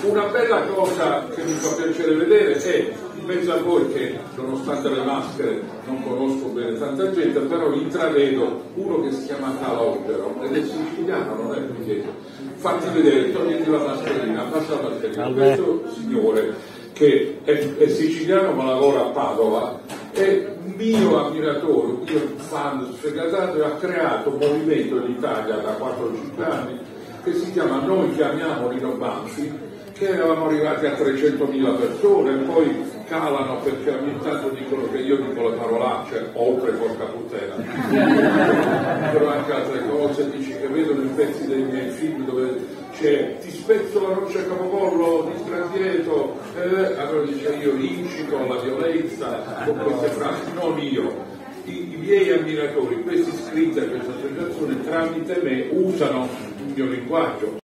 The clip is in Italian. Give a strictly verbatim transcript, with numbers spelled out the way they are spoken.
Una bella cosa che mi fa piacere vedere è, in mezzo a voi che nonostante le maschere non conosco bene tanta gente, però intravedo uno che si chiama Calogero ed è siciliano, non è pugliese. Fatti vedere, togliti la mascherina, passa la mascherina. Questo signore che è, è siciliano ma lavora a Padova, è un mio ammiratore, un mio fan sfegatato, e ha creato un movimento in Italia da quattro o cinque anni che si chiama Noi chiamiamo Nino Banfi, che eravamo arrivati a trecentomila persone, e poi calano perché ogni tanto dicono che io dico le parolacce, oltre porca puttana, però anche altre cose, dici che vedono i pezzi dei miei film dove c'è ti spezzo la roccia a capopollo, di stradietro, eh, allora dice io incito alla violenza con queste frasi, non io. I, i miei ammiratori, questi iscritti a questa associazione, tramite me usano il mio linguaggio.